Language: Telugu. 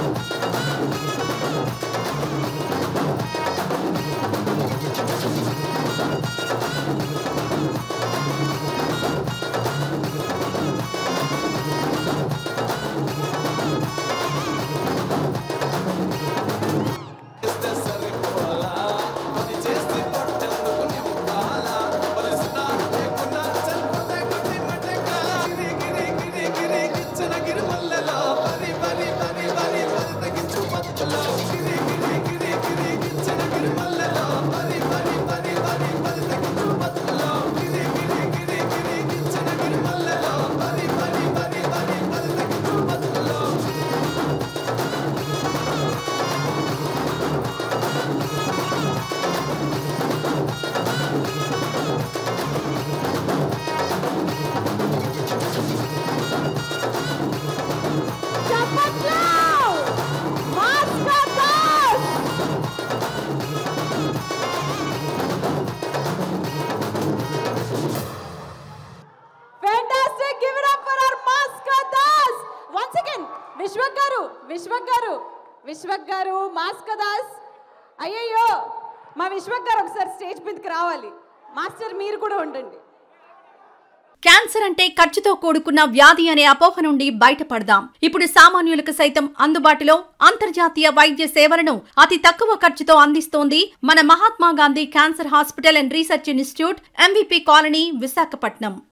విశ్వక్ గారు మాస్కదాస్ అయ్యయ్యో మా విశ్వక్ గారు ఒకసారి స్టేజ్ మీదకి రావాలి. మాస్టర్ మీరు కూడా ఉండండి. క్యాన్సర్ అంటే ఖర్చుతో కూడుకున్న వ్యాధి అనే అపోహ నుండి బయటపడదాం. ఇప్పుడు సామాన్యులకు సైతం అందుబాటులో అంతర్జాతీయ వైద్య సేవలను అతి తక్కువ ఖర్చుతో అందిస్తోంది మన Mahatma Gandhi cancer hospital and research institute, MVP colony, Visakhapatnam.